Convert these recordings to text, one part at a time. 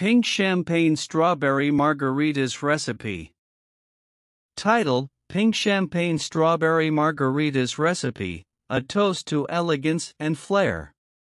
Pink Champagne Strawberry Margaritas Recipe. Title: Pink Champagne Strawberry Margaritas Recipe, a toast to elegance and flair.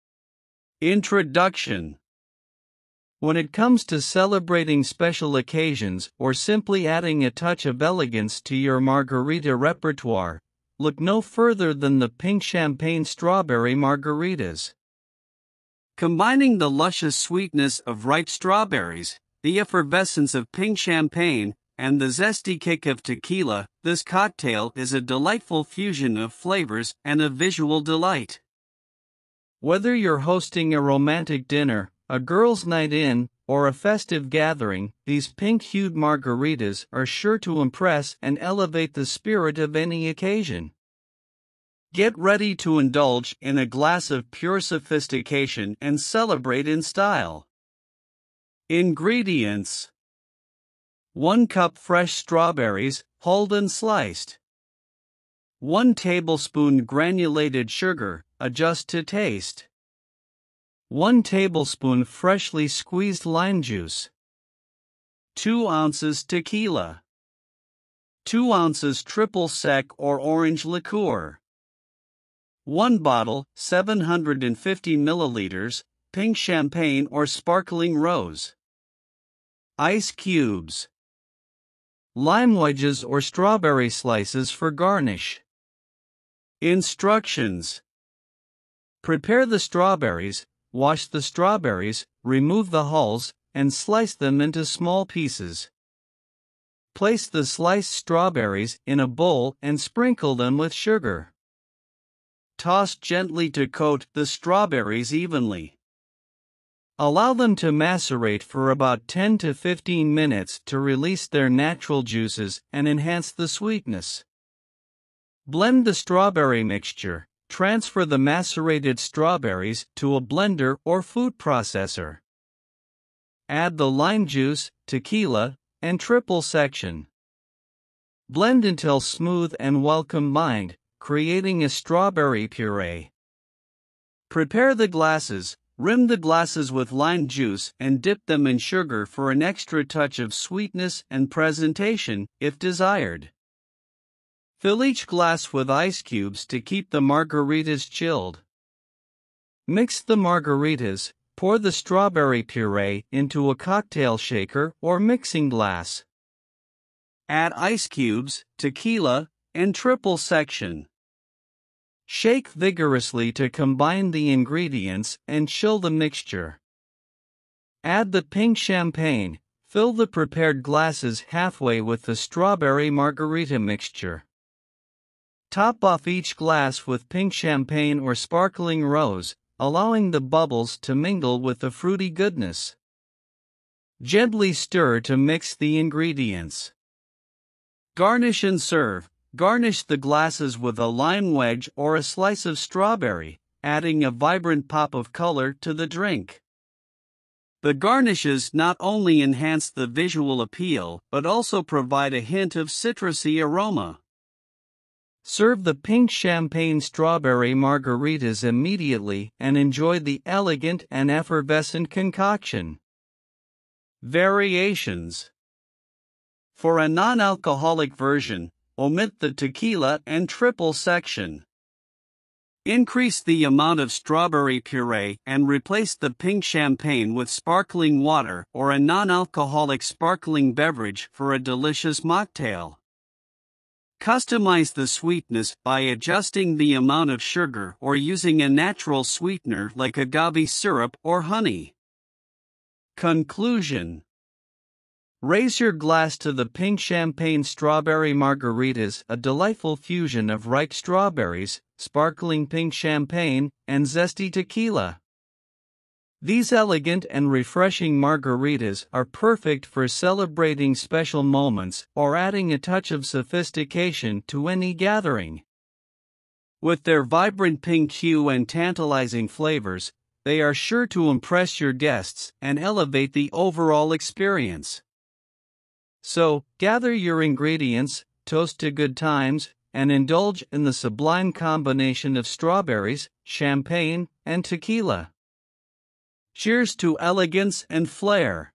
Introduction. When it comes to celebrating special occasions or simply adding a touch of elegance to your margarita repertoire, look no further than the Pink Champagne Strawberry Margaritas. Combining the luscious sweetness of ripe strawberries, the effervescence of pink champagne, and the zesty kick of tequila, this cocktail is a delightful fusion of flavors and a visual delight. Whether you're hosting a romantic dinner, a girls' night in, or a festive gathering, these pink-hued margaritas are sure to impress and elevate the spirit of any occasion. Get ready to indulge in a glass of pure sophistication and celebrate in style. Ingredients: 1 cup fresh strawberries, hulled and sliced. 1 tablespoon granulated sugar, adjust to taste. 1 tablespoon freshly squeezed lime juice. 2 ounces tequila. 2 ounces triple sec or orange liqueur. 1 bottle, 750 milliliters, pink champagne or sparkling rose. Ice cubes. Lime wedges or strawberry slices for garnish. Instructions. Prepare the strawberries, wash the strawberries, remove the hulls, and slice them into small pieces. Place the sliced strawberries in a bowl and sprinkle them with sugar. Toss gently to coat the strawberries evenly. Allow them to macerate for about 10 to 15 minutes to release their natural juices and enhance the sweetness. Blend the strawberry mixture. Transfer the macerated strawberries to a blender or food processor. Add the lime juice, tequila, and triple section. Blend until smooth and well combined, creating a strawberry puree. Prepare the glasses, rim the glasses with lime juice and dip them in sugar for an extra touch of sweetness and presentation, if desired. Fill each glass with ice cubes to keep the margaritas chilled. Mix the margaritas, pour the strawberry puree into a cocktail shaker or mixing glass. Add ice cubes, tequila, and triple section. Shake vigorously to combine the ingredients and chill the mixture. Add the pink champagne, fill the prepared glasses halfway with the strawberry margarita mixture. Top off each glass with pink champagne or sparkling rose, allowing the bubbles to mingle with the fruity goodness. Gently stir to mix the ingredients. Garnish and serve. Garnish the glasses with a lime wedge or a slice of strawberry, adding a vibrant pop of color to the drink. The garnishes not only enhance the visual appeal but also provide a hint of citrusy aroma. Serve the pink champagne strawberry margaritas immediately and enjoy the elegant and effervescent concoction. Variations. For a non-alcoholic version, omit the tequila and triple section. Increase the amount of strawberry puree and replace the pink champagne with sparkling water or a non-alcoholic sparkling beverage for a delicious mocktail. Customize the sweetness by adjusting the amount of sugar or using a natural sweetener like agave syrup or honey. Conclusion. Raise your glass to the pink champagne strawberry margaritas, a delightful fusion of ripe strawberries, sparkling pink champagne, and zesty tequila. These elegant and refreshing margaritas are perfect for celebrating special moments or adding a touch of sophistication to any gathering. With their vibrant pink hue and tantalizing flavors, they are sure to impress your guests and elevate the overall experience. So, gather your ingredients, toast to good times, and indulge in the sublime combination of strawberries, champagne, and tequila. Cheers to elegance and flair.